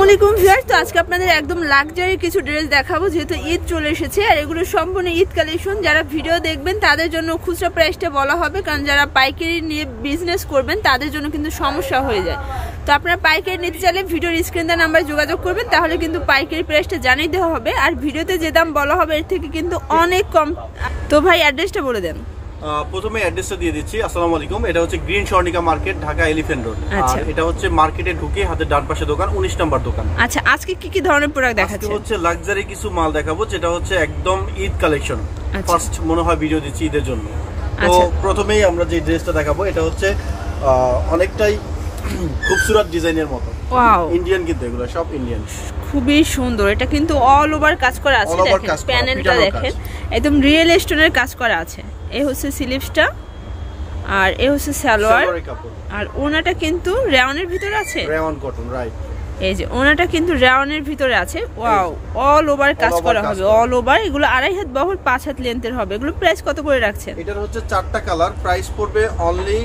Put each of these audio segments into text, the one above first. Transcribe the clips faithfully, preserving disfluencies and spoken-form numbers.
আলাইকুম ভিউয়ার্স, তো আজকে আপনাদের একদম লাক্সারি কিছু ড্রেস দেখাবো, যেহেতু ঈদ চলে এসেছে আর এগুলো সম্পূর্ণ ঈদ কালেকশন। যারা ভিডিও দেখবেন তাদের জন্য খুচরা প্রাইসটা বলা হবে, কারণ যারা পাইকারি নিয়ে বিজনেস করবেন তাদের জন্য কিন্তু সমস্যা হয়ে যায়। তো আপনারা পাইকারি নিতে চাইলে ভিডিওর স্ক্রিন দেওয়া নাম্বারে যোগাযোগ করবেন, তাহলে কিন্তু পাইকারি প্রাইসটা জানিয়ে দেওয়া হবে। আর ভিডিওতে যে দাম বলা হবে এর থেকে কিন্তু অনেক কম। তো ভাই অ্যাড্রেসটা বলে দেন। প্রথমে অ্যাড্রেসটা দিয়ে দিচ্ছি। আসসালামু আলাইকুম, এটা হচ্ছে green Swarnika market, Dhaka elephant road. আর এটা হচ্ছে মার্কেটে ঢুকে হাতের ডান পাশে দোকান, উনিশ নম্বর দোকান। আচ্ছা, আজকে কি কি ধরনের প্রোডাক্ট দেখাচ্ছেন? আজকে হচ্ছে লাক্সারি কিছু মাল দেখাবো, যেটা হচ্ছে একদম ঈদ কালেকশন। ফার্স্ট মনে হয় ভিডিও দিচ্ছি ঈদের জন্য। তো প্রথমেই আমরা যে ড্রেসটা দেখাবো এটা হচ্ছে অনেকটাই খুবসুরত ডিজাইনের মতো। ওয়াও, ইন্ডিয়ান, কিন্তু এগুলো সব ইন্ডিয়ান, খুবই সুন্দর। এটা কিন্তু অল ওভার কাজ করা আছে, দেখেন প্যানেলটা দেখেন, একদম রিয়েল স্টোনের কাজ করা আছে। এই হচ্ছে স্লিভসটা, আর এই হচ্ছে সালোয়ার, আর ওনাটা কিন্তু রেওনের ভিতরে আছে, রেওন কটন, রাইট। এই যে ওনাটা কিন্তু রেওনের ভিতরে আছে। ওয়াও, অল ওভার কাজ করা হবে, অল ওভার। এগুলো আড়াই হাত বহর, পাঁচ হাত লেন্থের হবে। এগুলো প্রাইস কত করে রাখছেন? এটার হচ্ছে চারটা কালার, প্রাইস পড়বে অনলি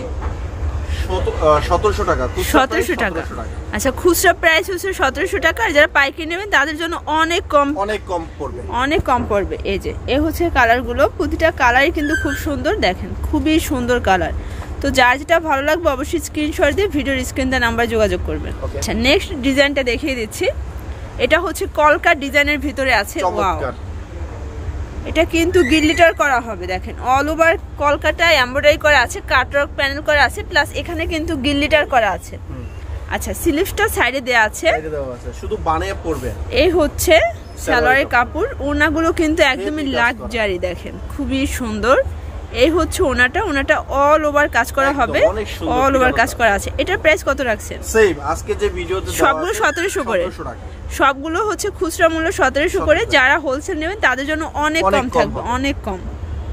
সতেরোশো টাকা। সতেরোশো টাকা। আচ্ছা, খুচরা প্রাইস হচ্ছে সতেরোশো টাকা, আর যারা পাইকারি নেবেন তাদের জন্য অনেক কম, অনেক কম পড়বে, অনেক কম পড়বে। এই যে এ হচ্ছে কালারগুলো, প্রতিটা কালারই কিন্তু খুব সুন্দর, দেখেন খুবই সুন্দর কালার। তো যার যেটা ভালো লাগবে অবশ্যই স্ক্রিনশট দিয়ে ভিডিওর স্ক্রিন দেওয়া নাম্বার যোগাযোগ করবেন। আচ্ছা, নেক্সট ডিজাইনটা দেখিয়ে দিচ্ছি। এটা হচ্ছে কলকা ডিজাইনের ভিতরে আছে। ওয়াও, এটা কিন্তু গিল্লিটার করা হবে, দেখেন অল ওভার কলকাতায় এমব্রয়ডারি করা আছে, কাটওয়ার্ক প্যানেল করা আছে, প্লাস এখানে কিন্তু গিল্লিটার করা আছে। আচ্ছা, স্লিভসটা সাইডে দেয়া আছে, সাইডে দেওয়া আছে, শুধু বানিয়ে পড়বে। এই হচ্ছে সালোয়ারের কাপড়। ওনাগুলো কিন্তু একদমই লাক্সারি, দেখেন খুবই সুন্দর। এই হচ্ছে ওনাটা, ওনাটা অল ওভার কাজ করা হবে, অল ওভার কাজ করা আছে। এটার প্রাইস কত রাখছেন? সেম আজকে যে ভিডিওতে সবগুলো সতেরোশো করে, সবগুলো হচ্ছে খুচরা মূল্য সতেরোশো করে। যারা হোলসেল নেবেন তাদের জন্য অনেক কম থাকবে, অনেক কম।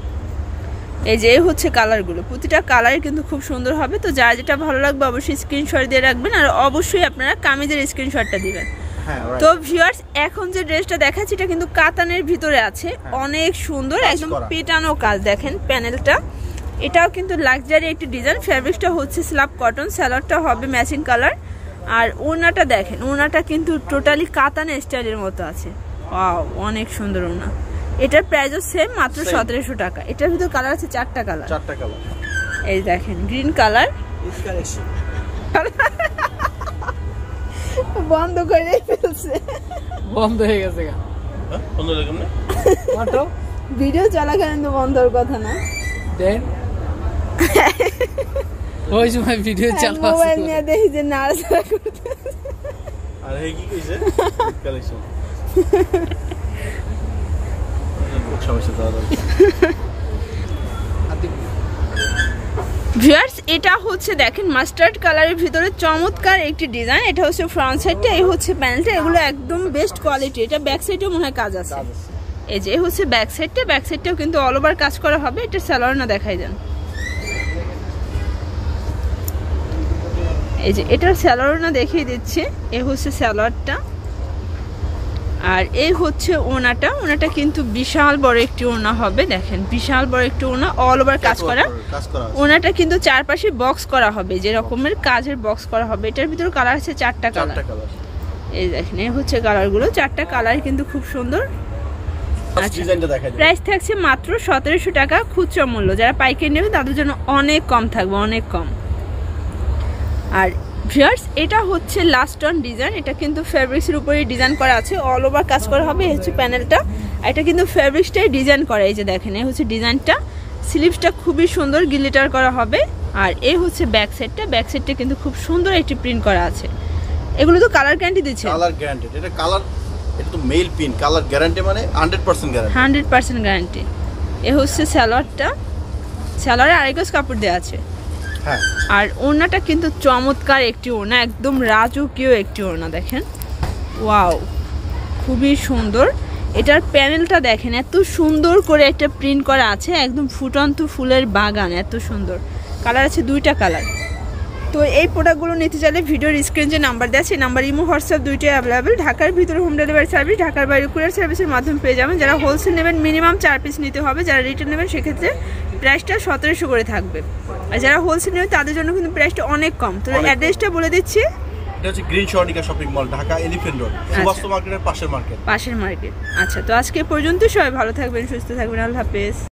এই যে এই হচ্ছে কালারগুলো, প্রতিটা কালারই কিন্তু খুব সুন্দর হবে। তো যার যেটা ভালো লাগবে অবশ্যই স্ক্রিনশট দিয়ে রাখবেন, আর অবশ্যই আপনারা কামিজের স্ক্রিনশটটা দিবেন। তো ভিউয়ার্স, এখন যে ড্রেসটা দেখাচ্ছি এটা কিন্তু কাতানের ভিতরে আছে, অনেক সুন্দর, একদম পেটানো কাজ, দেখেন প্যানেলটা। এটাও কিন্তু লাক্সারি একটি ডিজাইন। ফ্যাব্রিকটা হচ্ছে স্ল্যাব কটন, সালোয়ারটা হবে ম্যাচিং কালার, আর ওনাটা দেখেন, ওনাটা কিন্তু টোটালি কাতানের স্টাইলের মতো আছে। ওয়াও, অনেক সুন্দর ওনা। এটার প্রাইসও সেম, মাত্র সতেরোশো টাকা। এটার ভিতর কালার আছে চারটা কালার, চারটা কালার। এই দেখেন গ্রিন কালার, বন্ধ করে ফেলছে, বন্ধ হয়ে গেছে। বন্ধ হয়ে গেল, অটো ভিডিও চলাকালীন তো বন্ধ হওয়ার কথা না। দেন ওই সময় ভিডিও চালাচ্ছে, মোবাইল নিয়ে দেখি যে নাড়াচাড়া করতে। আর এই কি কইছে কালেকশন সমস্যা দাদা। ভিউয়ার্স, এটা হচ্ছে দেখেন মাস্টার্ড কালারের ভিতরে চমৎকার একটি ডিজাইন। এটা হচ্ছে ফ্রন্ট সাইডটা, এই হচ্ছে প্যানেলটা। এগুলো একদম বেস্ট কোয়ালিটি। এটা ব্যাক সাইডেও মনে হয় কাজ আছে। এই যে এই হচ্ছে ব্যাক সাইডটা, ব্যাক সাইডটাও কিন্তু অল ওভার কাজ করা হবে। এটা সালোয়ার না দেখাই দেন। এই যে এটার সালোয়ার না দেখিয়ে দিচ্ছি। এই হচ্ছে সালোয়ারটা, আর এই হচ্ছে ওনাটা। ওনাটা কিন্তু বিশাল বড় একটি ওনা হবে, দেখেন বিশাল বড় একটি ওনা, অল ওভার কাজ করা। ওনাটা কিন্তু চারপাশে বক্স করা হবে, যে রকমের কাজের বক্স করা হবে। এটার ভিতরে কালার আছে চারটা কালার। এই দেখেন এই হচ্ছে কালারগুলো, চারটা কালার কিন্তু খুব সুন্দর। প্রাইস থাকছে মাত্র সতেরোশো টাকা খুচরা মূল্য। যারা পাইকারি নেবে তাদের জন্য অনেক কম থাকবে, অনেক কম। আর ভিউয়ার্স, এটা হচ্ছে লাস্ট অন ডিজাইন। এটা কিন্তু ফ্যাব্রিক্সের উপরে ডিজাইন করা আছে, অল ওভার কাজ করা হবে। এই হচ্ছে প্যানেলটা, এটা কিন্তু ফ্যাব্রিক্সটাই ডিজাইন করা। এই যে দেখেন এই হচ্ছে ডিজাইনটা, স্লিভসটা খুবই সুন্দর গিলিটার করা হবে। আর এই হচ্ছে ব্যাক সাইডটা, ব্যাক সাইডটা কিন্তু খুব সুন্দর একটি প্রিন্ট করা আছে। এগুলো তো কালার গ্যারান্টি দিচ্ছে, কালার গ্যারান্টি। এটা কালার, এটা তো মেল পিন, কালার গ্যারান্টি মানে hundred percent guarantee, hundred percent guarantee. এই হচ্ছে সালোয়ারটা, সালোয়ারে আড়াই গজ কাপড় দেওয়া আছে। আর ওড়নাটা কিন্তু চমৎকার একটি ওড়না, একদম রাজকীয় একটি ওড়না, দেখেন ওয়াও খুবই সুন্দর। এটার প্যানেলটা দেখেন, এত সুন্দর করে একটা প্রিন্ট করা আছে, একদম ফুটন্ত ফুলের বাগান, এত সুন্দর। কালার আছে দুইটা কালার। তো এই প্রোডাক্টগুলো নিতে চাইলে ভিডিওর স্ক্রিন যে নাম্বার দেয় সেই নাম্বার ইমো হোয়াটসঅ্যাপ দুইটাই অ্যাভেলেবেল। ঢাকার ভিতরে হোম ডেলিভারি সার্ভিস, ঢাকার বাইরে কুরিয়ার সার্ভিসের মাধ্যমে পেয়ে যাবেন। যারা হোলসেল নেবেন মিনিমাম চার পিস নিতে হবে, যারা রিটেল নেবেন সেক্ষেত্রে প্রাইসটা সতেরোশো করে থাকবে। আর যারা হোলসেল নেবেন তাদের জন্য কিন্তু প্রাইসটা অনেক কম। তো অ্যাড্রেসটা বলে দিচ্ছি, এটা হচ্ছে green Swarnika shopping mall, Dhaka elephant road, Subhash মার্কেটের পাশের মার্কেট পাশের মার্কেট। আচ্ছা, তো আজকে পর্যন্ত সবাই ভালো থাকবেন, সুস্থ থাকবেন, আল্লাহ হাফেজ।